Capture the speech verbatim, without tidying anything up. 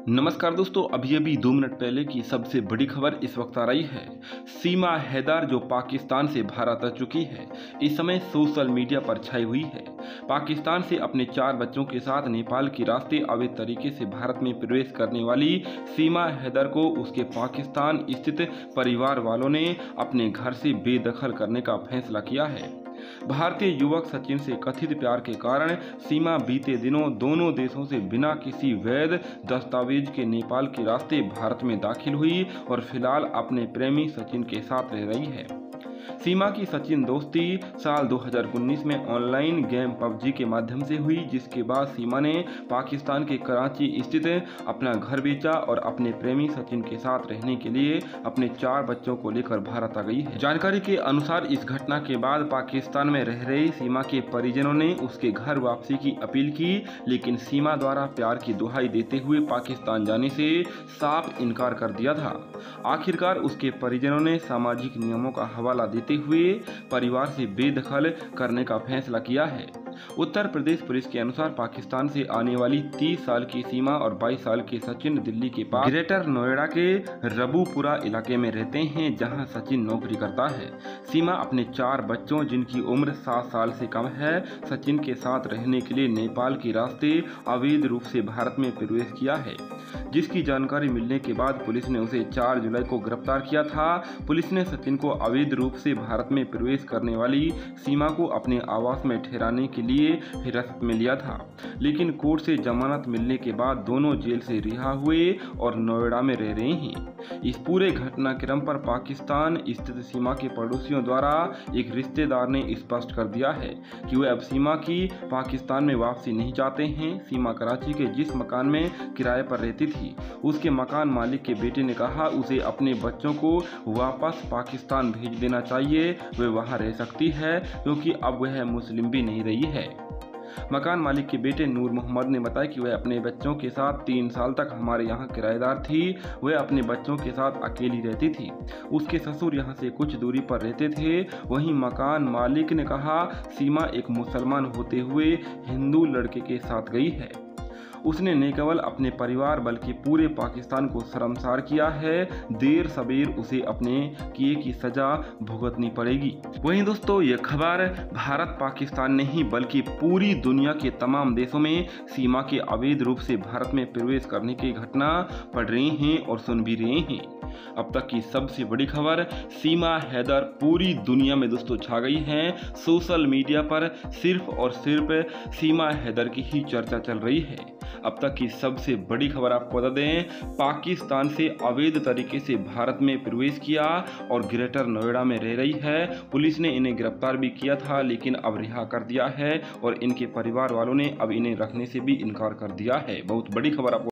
नमस्कार दोस्तों, अभी अभी दो मिनट पहले की सबसे बड़ी खबर इस वक्त आ रही है। सीमा हैदर जो पाकिस्तान से भारत आ चुकी है, इस समय सोशल मीडिया पर छाई हुई है। पाकिस्तान से अपने चार बच्चों के साथ नेपाल के रास्ते अवैध तरीके से भारत में प्रवेश करने वाली सीमा हैदर को उसके पाकिस्तान स्थित परिवार वालों ने अपने घर से बेदखल करने का फैसला किया है। भारतीय युवक सचिन से कथित प्यार के कारण सीमा बीते दिनों दोनों देशों से बिना किसी वैध दस्तावेज के नेपाल के रास्ते भारत में दाखिल हुई और फिलहाल अपने प्रेमी सचिन के साथ रह रही है। सीमा की सचिन दोस्ती साल दो हज़ार उन्नीस में ऑनलाइन गेम पबजी के माध्यम से हुई, जिसके बाद सीमा ने पाकिस्तान के कराची स्थित अपना घर बेचा और अपने प्रेमी सचिन के साथ रहने के लिए अपने चार बच्चों को लेकर भारत आ गई है। जानकारी के अनुसार इस घटना के बाद पाकिस्तान में रह रही सीमा के परिजनों ने उसके घर वापसी की अपील की, लेकिन सीमा द्वारा प्यार की दुहाई देते हुए पाकिस्तान जाने से साफ इनकार कर दिया था। आखिरकार उसके परिजनों ने सामाजिक नियमों का हवाला देते हुए परिवार से बेदखल करने का फैसला किया है। उत्तर प्रदेश पुलिस के अनुसार पाकिस्तान से आने वाली तीस साल की सीमा और बाईस साल के सचिन दिल्ली के पास ग्रेटर नोएडा के रबूपुरा इलाके में रहते हैं, जहां सचिन नौकरी करता है। सीमा अपने चार बच्चों, जिनकी उम्र सात साल से कम है, सचिन के साथ रहने के लिए नेपाल के रास्ते अवैध रूप से भारत में प्रवेश किया है, जिसकी जानकारी मिलने के बाद पुलिस ने उसे चार जुलाई को गिरफ्तार किया था। पुलिस ने सचिन को अवैध रूप से भारत में प्रवेश करने वाली सीमा को अपने आवास में ठहराने के लिए हिरासत में लिया था, लेकिन कोर्ट से जमानत मिलने के बाद दोनों जेल से रिहा हुए और नोएडा में रह रहे हैं। इस पूरे घटनाक्रम पर पाकिस्तान स्थित सीमा के पड़ोसियों द्वारा एक रिश्तेदार ने स्पष्ट कर दिया है कि वे अब सीमा की पाकिस्तान में वापसी नहीं चाहते हैं। सीमा कराची के जिस मकान में किराए पर रहती थी, उसके मकान मालिक के बेटे ने कहा उसे अपने बच्चों को वापस पाकिस्तान भेज देना चाहिए, वे वहां रह सकती है क्योंकि अब वह मुस्लिम भी नहीं रही है। मकान मालिक के बेटे नूर मोहम्मद ने बताया कि वह अपने बच्चों के साथ तीन साल तक हमारे यहाँ किराएदार थी। वह अपने बच्चों के साथ अकेली रहती थी। उसके ससुर यहाँ से कुछ दूरी पर रहते थे। वहीं मकान मालिक ने कहा सीमा एक मुसलमान होते हुए हिंदू लड़के के साथ गई है। उसने न केवल अपने परिवार बल्कि पूरे पाकिस्तान को शर्मसार किया है। देर सबेर उसे अपने किए की सजा भुगतनी पड़ेगी। वहीं दोस्तों, ये खबर भारत पाकिस्तान नहीं बल्कि पूरी दुनिया के तमाम देशों में सीमा के अवैध रूप से भारत में प्रवेश करने की घटना पढ़ रहे हैं और सुन भी रहे हैं। अब तक की सबसे बड़ी खबर, सीमा हैदर पूरी दुनिया में दोस्तों छा गई है। सोशल मीडिया पर सिर्फ और सिर्फ सीमा हैदर की ही चर्चा चल रही है। अब तक की सबसे बड़ी खबर आपको बता दें, पाकिस्तान से अवैध तरीके से भारत में प्रवेश किया और ग्रेटर नोएडा में रह रही है। पुलिस ने इन्हें गिरफ्तार भी किया था, लेकिन अब रिहा कर दिया है और इनके परिवार वालों ने अब इन्हें रखने से भी इनकार कर दिया है। बहुत बड़ी खबर आपको